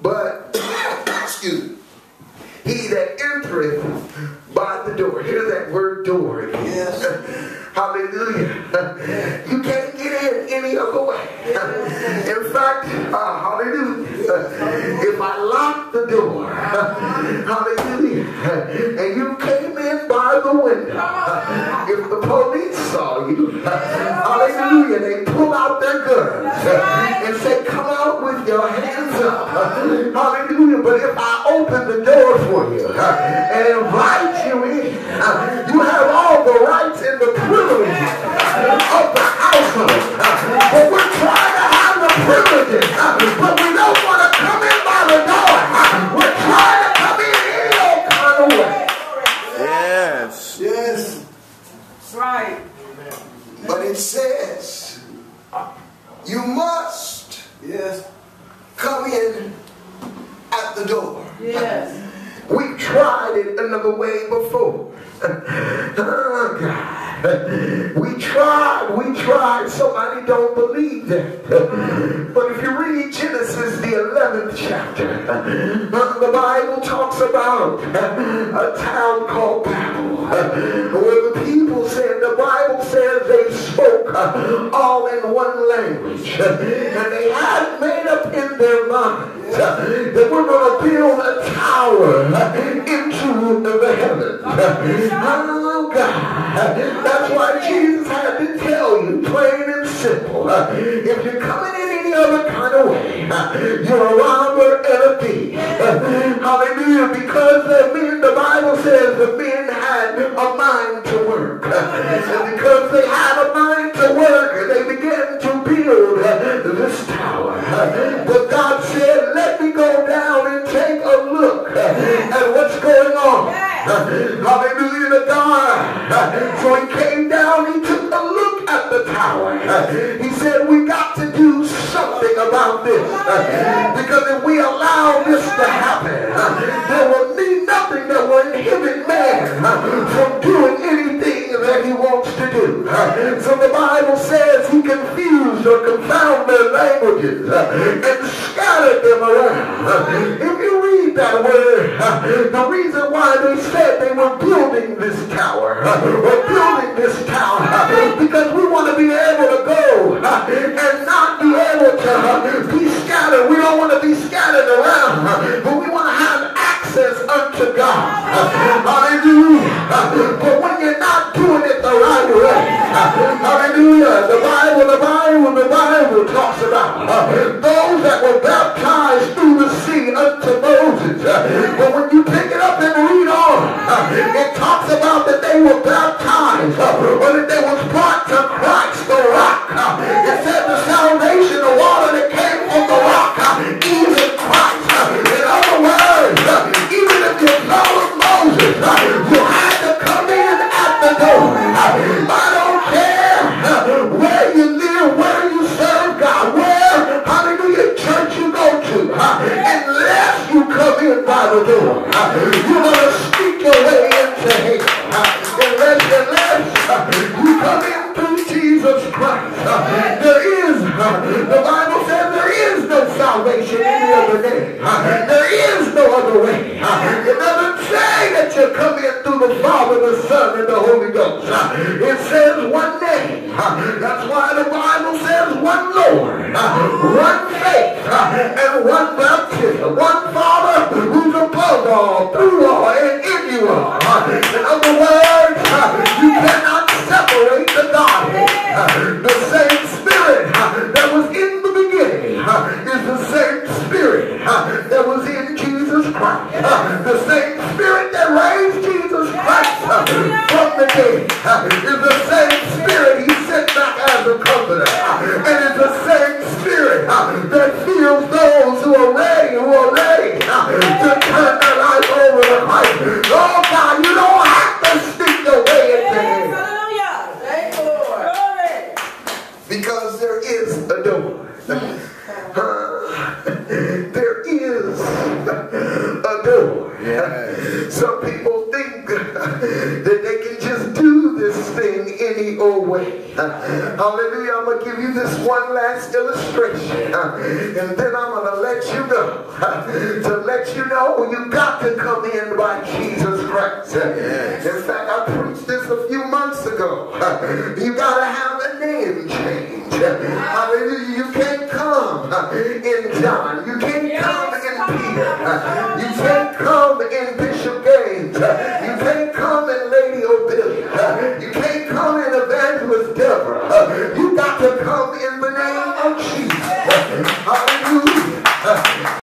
But, excuse me, he that entereth by the door. Hear that word door again. Yes. Hallelujah. You can't get in any other way. In fact, hallelujah, if I lock the door, hallelujah, and you came in by the window, if the police saw you, hallelujah, they pull out their guns and say, come out with your hands up. Hallelujah. But if I open the door for you and invite you in, you have all the rights and the privileges of the household. But we're trying to have the privileges, but we don't want to come in by the door. We're trying to come in any old kind of way. Yes. Yes. That's right. But it says you must come in at the door. Yes. We tried it another way before. Oh, God. We tried. Somebody don't believe that. But if you read Genesis, the 11th chapter, the Bible talks about a town called Babel, where the people said, the Bible says they spoke all in one language. And they had made up in their minds that we're going to build a tower into the heavens. Oh, God. That's why Jesus had to tell you, plain and simple, if you're coming in any other kind of way, you're a robber and a thief. Hallelujah. Because the Bible says the men had a mind to work. And because they had a mind to work, they began to build this tower. But God said, let me go down and take a look at what's going on. Hallelujah to God. So he came down, he took a look at the tower. He said, we got to do something about this. Because if we allow this to happen, there will be nothing that will inhibit man from doing anything that he wants to do. So the Bible says he confused or confounded their languages and scattered them around. If you read that word, the reason why they said they were building this tower, or building this tower, because we want to be able to go and not be able to be scattered. We don't want to be scattered around, but we want to have access unto God. Hallelujah. But when you're not doing it the right way, hallelujah, the Bible talks about those that were baptized through the sea unto Moses. But when you pick it up and read on, it talks about that they were baptized, or that they was brought to Christ, the rock. It said the salvation, the water that came from the rock, even Christ. In other words, even if you followed Moses, you had to come in at the door. I don't care where you live, where you serve God, where, hallelujah, church you go to, unless you come in by the door, you're going to speak your way into hell. Unless you come in through Jesus Christ. The Bible says there is no salvation in any other name. There is no other way. It doesn't say that you come in through the Father, the Son, and the Holy Ghost. It says one name. That's why the Bible says one Lord, one faith, and one baptism. One Father who's above all, through all, and in you all. In other words, you cannot separate the Godhead. The same Spirit that was in the beginning is the same Spirit that was in Jesus Christ. The same Spirit that raised Jesus Christ from the dead is the same Spirit he sent back as a comforter. And it's the same Spirit that fills those who are ready to turn their life over to Christ. Oh God, you don't have to stick your way into him. Because there is a door. There is a door. Yes. Some people think that they can just do this thing any old way. Hallelujah. I'm going to give you this one last illustration. And then I'm going to let you go. To let you know you got to come in by Jesus Christ. In fact, I preached this a few months ago. You got to have a name change. Hallelujah. You can't come in John. You can't come in Peter. You can't come in Bishop Gaines. You can't come in Lady Obelia. You can't come in Evangelist Deborah. You got to come in the name of Jesus.